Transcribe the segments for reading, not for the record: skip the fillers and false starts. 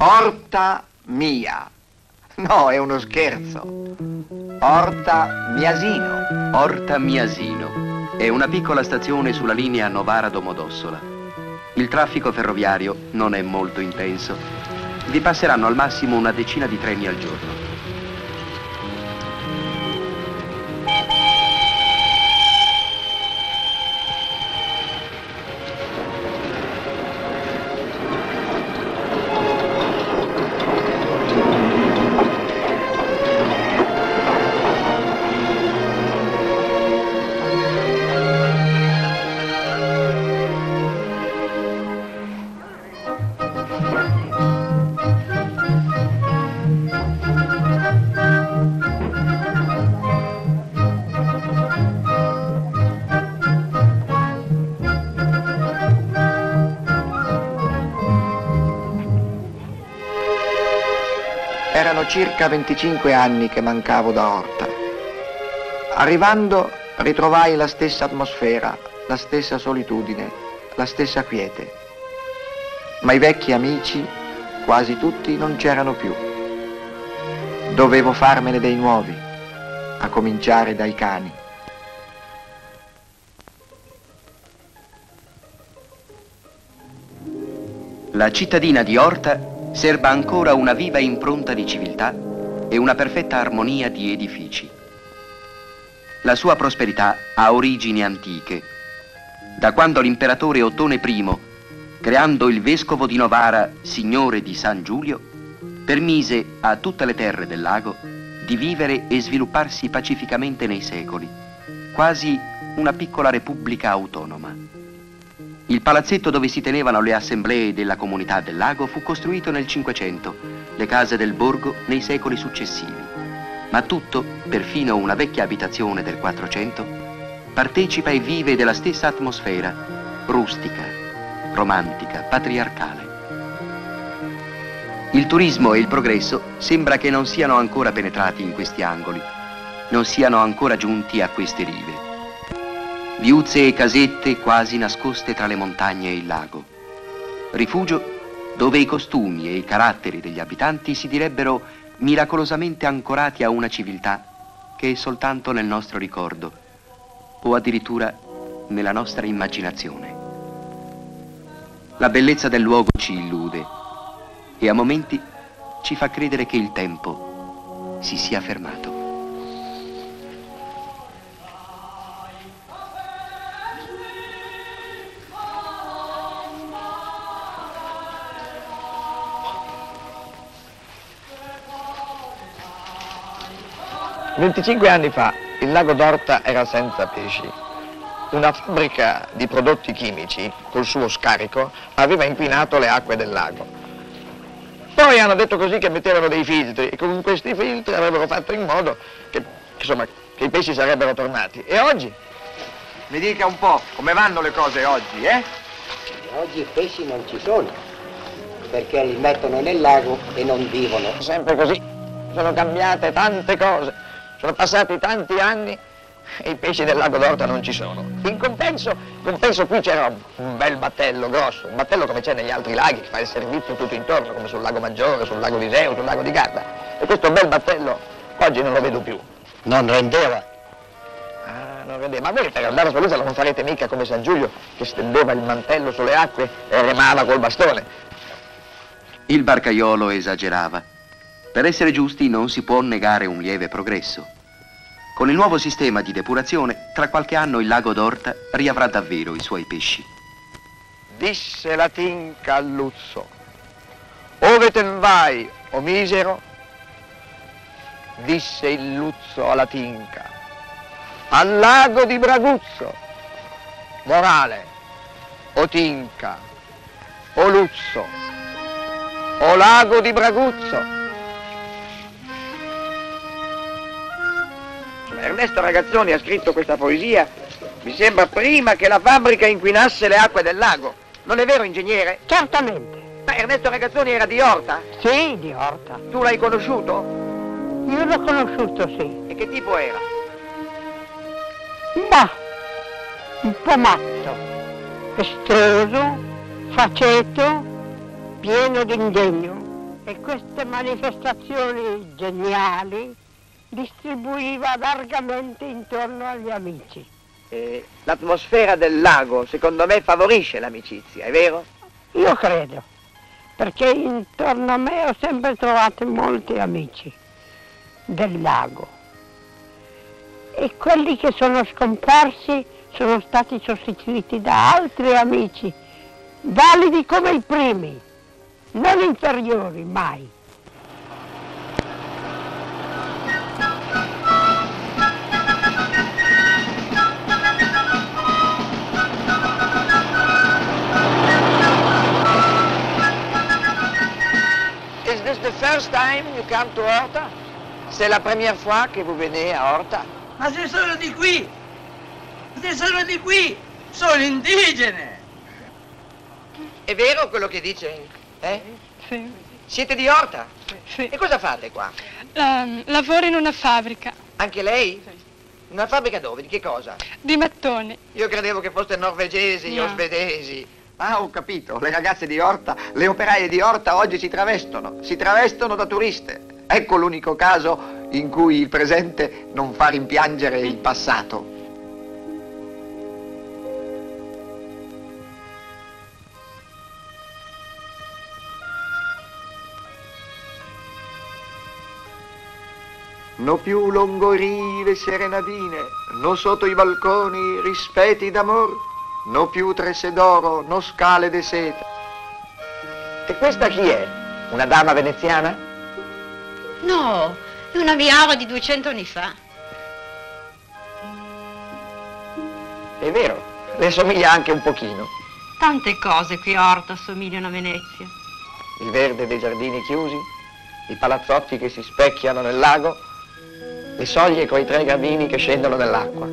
Orta mia. No, è uno scherzo. Orta Miasino. Orta Miasino è una piccola stazione sulla linea Novara-Domodossola. Il traffico ferroviario non è molto intenso. Vi passeranno al massimo una decina di treni al giorno. Erano circa 25 anni che mancavo da Orta. Arrivando ritrovai la stessa atmosfera, la stessa solitudine, la stessa quiete. Ma i vecchi amici, quasi tutti, non c'erano più. Dovevo farmene dei nuovi, a cominciare dai cani. La cittadina di Orta serba ancora una viva impronta di civiltà e una perfetta armonia di edifici. La sua prosperità ha origini antiche. Da quando l'imperatore Ottone I, creando il vescovo di Novara, signore di San Giulio, permise a tutte le terre del lago di vivere e svilupparsi pacificamente nei secoli, quasi una piccola repubblica autonoma. Il palazzetto dove si tenevano le assemblee della comunità del lago fu costruito nel Cinquecento, le case del borgo nei secoli successivi. Ma tutto, perfino una vecchia abitazione del 400, partecipa e vive della stessa atmosfera, rustica, romantica, patriarcale. Il turismo e il progresso sembra che non siano ancora penetrati in questi angoli, non siano ancora giunti a queste rive. Viuzze e casette quasi nascoste tra le montagne e il lago. Rifugio dove i costumi e i caratteri degli abitanti si direbbero miracolosamente ancorati a una civiltà che è soltanto nel nostro ricordo o addirittura nella nostra immaginazione. La bellezza del luogo ci illude e a momenti ci fa credere che il tempo si sia fermato. «25 anni fa il lago d'Orta era senza pesci. Una fabbrica di prodotti chimici, col suo scarico, aveva inquinato le acque del lago. Poi hanno detto così che mettevano dei filtri e con questi filtri avrebbero fatto in modo che, insomma, che i pesci sarebbero tornati. E oggi? Mi dica un po', come vanno le cose oggi, eh? Oggi i pesci non ci sono, perché li mettono nel lago e non vivono. Sempre così, sono cambiate tante cose. Sono passati tanti anni e i pesci del lago d'Orta non ci sono. In compenso qui c'era un bel battello grosso, un battello come c'è negli altri laghi, che fa il servizio tutto intorno, come sul lago Maggiore, sul lago Viseo, sul lago di Garda. E questo bel battello oggi non lo vedo più. Non rendeva. Ah, non rendeva. Ma voi per andare sull'isola non farete mica come San Giulio, che stendeva il mantello sulle acque e remava col bastone. Il barcaiolo esagerava. Per essere giusti non si può negare un lieve progresso. Con il nuovo sistema di depurazione, tra qualche anno il lago d'Orta riavrà davvero i suoi pesci. Disse la tinca al Luzzo: ove ten vai, o misero? Disse il Luzzo alla tinca: al lago di Braguzzo. Morale: o tinca, o Luzzo, o lago di Braguzzo. Ernesto Ragazzoni ha scritto questa poesia, mi sembra, prima che la fabbrica inquinasse le acque del lago. Non è vero, ingegnere? Certamente. Ma Ernesto Ragazzoni era di Orta? Sì, di Orta. Tu l'hai conosciuto? Io l'ho conosciuto, sì. E che tipo era? Bah, un po' matto, estroso, faceto, pieno di ingegno e queste manifestazioni geniali distribuiva largamente intorno agli amici. L'atmosfera del lago, secondo me, favorisce l'amicizia, è vero? Io credo, perché intorno a me ho sempre trovato molti amici del lago e quelli che sono scomparsi sono stati sostituiti da altri amici, validi come i primi, non inferiori mai. Is this the first time you come to Horta? C'est la première fois que vous venez à Horta? Ma se sono di qui! Se sono di qui! Sono indigene! È vero quello che dice? Sì. Siete di Horta? Sì. E cosa fate qua? Lavoro in una fabbrica Anche lei? Una fabbrica dove? Di che cosa? di mattoni. Io credevo che foste norvegesi o No. svedesi. Ah, ho capito. Le ragazze di Horta, le operaie di Horta oggi si travestono da turiste. Ecco l'unico caso in cui il presente non fa rimpiangere il passato. No più longorive serenadine, no sotto i balconi rispeti d'amor, no più tresse d'oro, no scale de seta. E questa chi è? Una dama veneziana? No, è una viava di 200 anni fa. È vero, le somiglia anche un pochino. Tante cose qui a Horta somigliano a Venezia. Il verde dei giardini chiusi, i palazzotti che si specchiano nel lago, le soglie coi 3 gradini che scendono nell'acqua.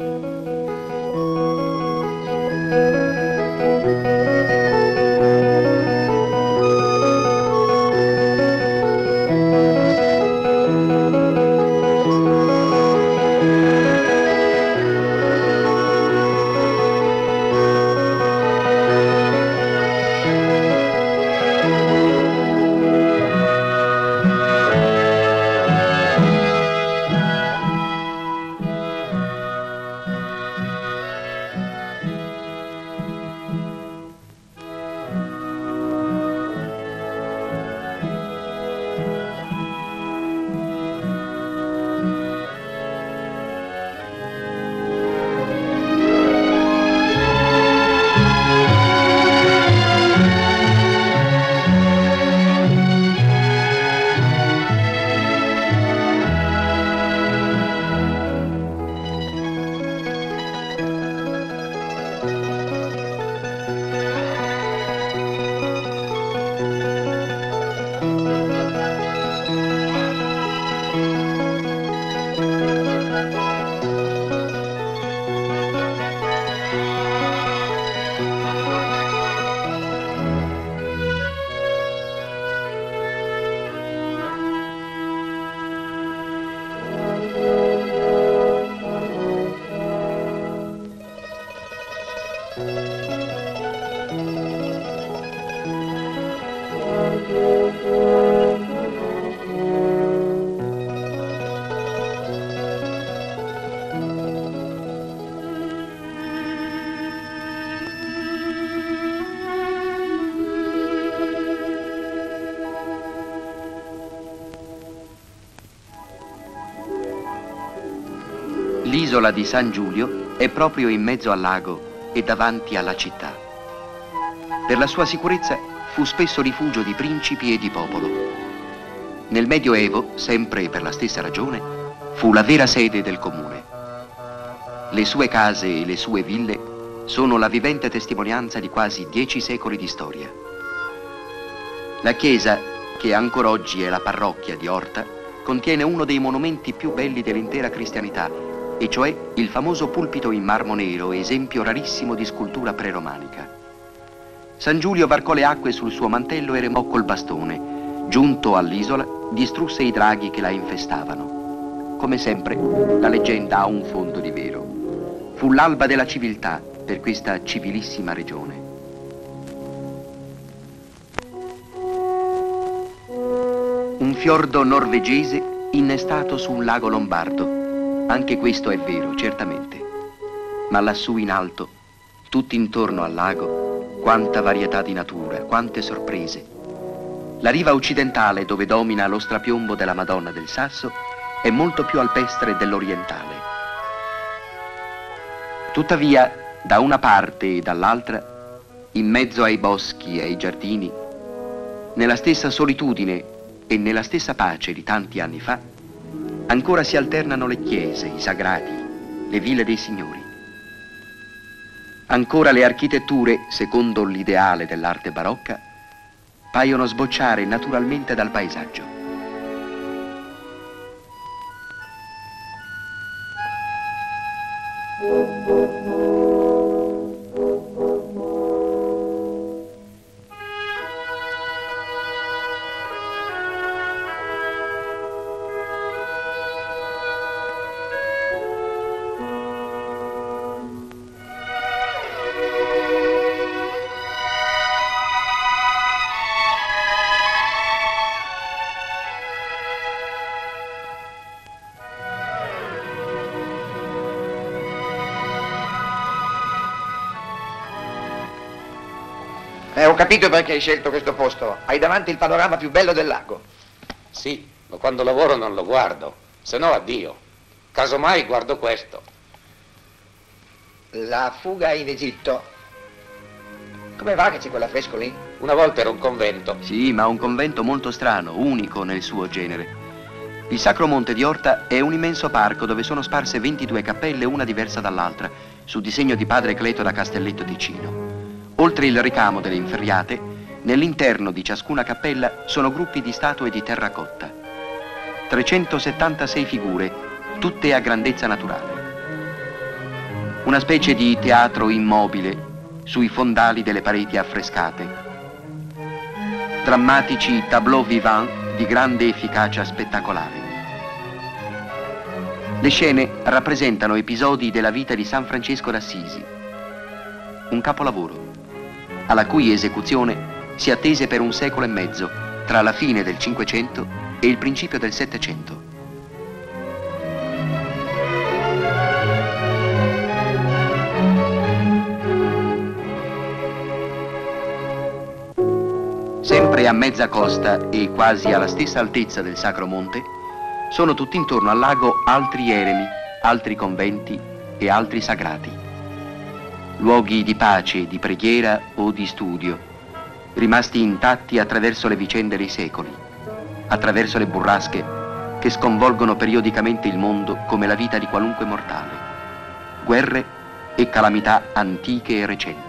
L'isola di San Giulio è proprio in mezzo al lago e davanti alla città. Per la sua sicurezza fu spesso rifugio di principi e di popolo. Nel Medioevo, sempre per la stessa ragione, fu la vera sede del comune. Le sue case e le sue ville sono la vivente testimonianza di quasi 10 secoli di storia. La chiesa, che ancora oggi è la parrocchia di Horta, contiene uno dei monumenti più belli dell'intera cristianità, e cioè il famoso pulpito in marmo nero, esempio rarissimo di scultura preromanica. San Giulio varcò le acque sul suo mantello e remò col bastone. Giunto all'isola, distrusse i draghi che la infestavano. Come sempre, la leggenda ha un fondo di vero. Fu l'alba della civiltà per questa civilissima regione. Un fiordo norvegese innestato su un lago lombardo. Anche questo è vero, certamente. Ma lassù in alto, tutto intorno al lago, quanta varietà di natura, quante sorprese. La riva occidentale, dove domina lo strapiombo della Madonna del Sasso, è molto più alpestre dell'orientale. Tuttavia, da una parte e dall'altra, in mezzo ai boschi e ai giardini, nella stessa solitudine e nella stessa pace di tanti anni fa, ancora si alternano le chiese, i sagrati, le ville dei signori. Ancora le architetture, secondo l'ideale dell'arte barocca, paiono sbocciare naturalmente dal paesaggio. Ho capito perché hai scelto questo posto. Hai davanti il panorama più bello del lago. Sì, ma quando lavoro non lo guardo, se no addio. Casomai guardo questo. La fuga in Egitto. Come va che c'è quell'affresco lì? Una volta era un convento. Sì, ma un convento molto strano, unico nel suo genere. Il Sacro Monte di Orta è un immenso parco dove sono sparse 22 cappelle, una diversa dall'altra, su disegno di padre Cleto da Castelletto Ticino. Oltre il ricamo delle inferriate, nell'interno di ciascuna cappella sono gruppi di statue di terracotta. 376 figure, tutte a grandezza naturale. Una specie di teatro immobile sui fondali delle pareti affrescate. Drammatici tableau vivant di grande efficacia spettacolare. Le scene rappresentano episodi della vita di San Francesco d'Assisi. Un capolavoro, alla cui esecuzione si attese per un secolo e mezzo, tra la fine del Cinquecento e il principio del Settecento. Sempre a mezza costa e quasi alla stessa altezza del Sacro Monte, sono tutt'intorno al lago altri eremi, altri conventi e altri sagrati. Luoghi di pace, di preghiera o di studio, rimasti intatti attraverso le vicende dei secoli, attraverso le burrasche che sconvolgono periodicamente il mondo come la vita di qualunque mortale, guerre e calamità antiche e recenti.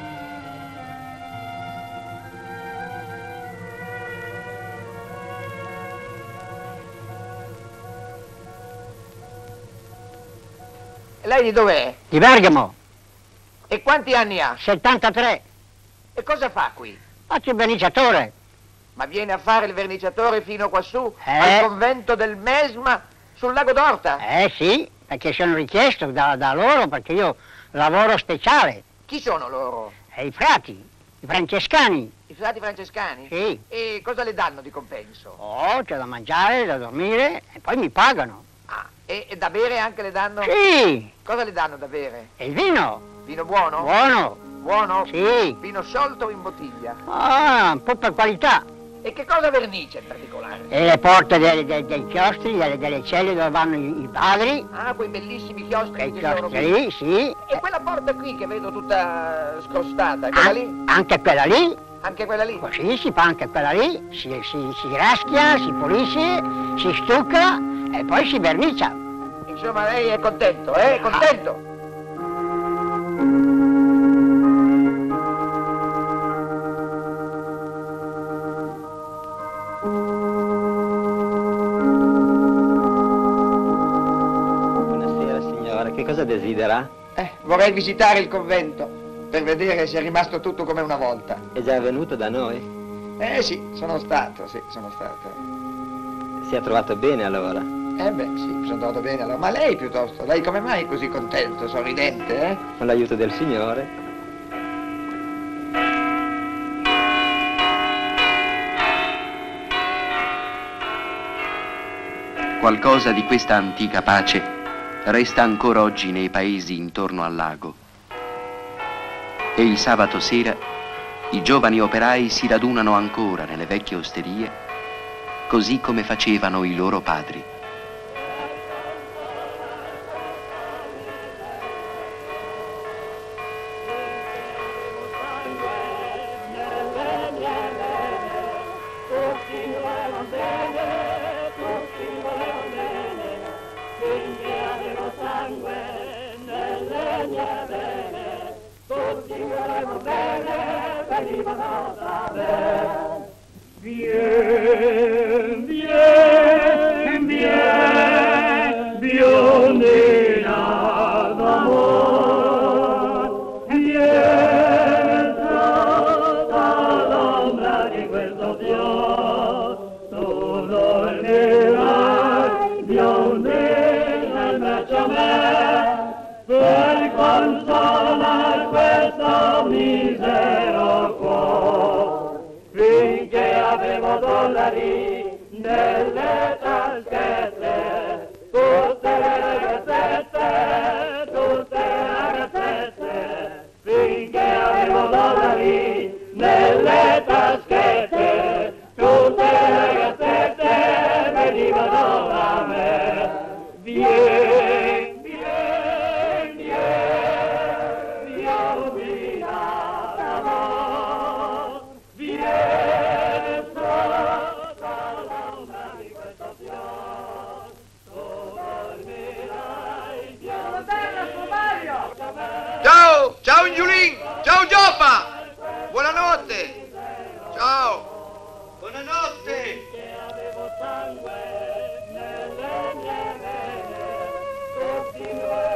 Lei di dov'è? Di Bergamo, E quanti anni ha? 73. E cosa fa qui? Faccio il verniciatore. Ma viene a fare il verniciatore fino quassù, al convento del Mesma, sul lago d'Orta? Sì, perché sono richiesto da loro, perché io lavoro speciale. Chi sono loro? I frati, i francescani. I frati francescani? Sì. E cosa le danno di compenso? Oh, c'è da mangiare, da dormire e poi mi pagano. Ah, e da bere anche le danno? Sì. Cosa le danno da bere? E il vino? Vino buono? Buono. Buono? Sì. Vino sciolto o in bottiglia? Ah, un po' per qualità. E che cosa vernice in particolare? E le porte dei chiostri, delle celle dove vanno i padri. Ah, quei bellissimi chiostri Quei che sono qui. chiostri, sì. E quella porta qui che vedo tutta scrostata, quella lì? Anche quella lì. Anche quella lì? Così si fa anche quella lì, si raschia, si pulisce, si stucca e poi si vernicia. Insomma, lei è contento, eh? Contento? Buonasera signora, che cosa desidera? Vorrei visitare il convento per vedere se è rimasto tutto come una volta. È già venuto da noi? Sì, sono stato. Si è trovato bene allora? Beh, sì, mi sono trovato bene allora. Ma lei piuttosto, lei come mai è così contento, sorridente, eh? Con l'aiuto del Signore. Qualcosa di questa antica pace resta ancora oggi nei paesi intorno al lago. E il sabato sera i giovani operai si radunano ancora nelle vecchie osterie, così come facevano i loro padri. Bien, bien, bien, biondina d'amor, bien sotto l'ombra di questo fior, tu dormirai, biondina, invece a me, per consolar questo misero cuore, finché avevo dollari nelle taschette, tutte le ragazzette, finché avevo dollari nelle taschette, tutte le ragazzette venivano a me. Vieni, vieni, vieni, biondina d'amor, vieni sotto l'ombra di questo fior, tu dormirai Ciao, ciao Giulin, ciao Gioppa, buonanotte, ciao, buonanotte. avevo sangue nelle mie vene, continuerò